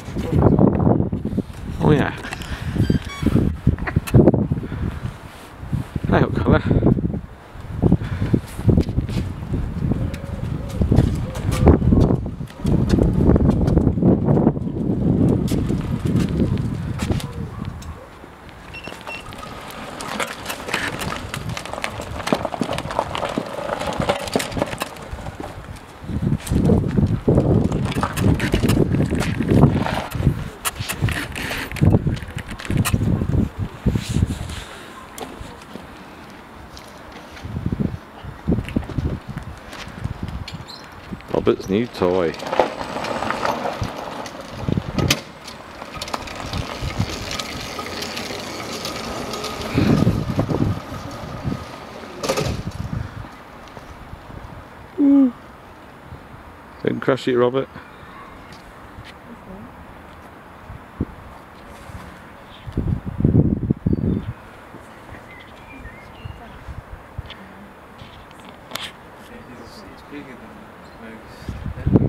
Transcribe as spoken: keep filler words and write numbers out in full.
Oh yeah. Hey up, colour. Robert's new toy. Woo. Don't crash it, Robert. It's bigger than most.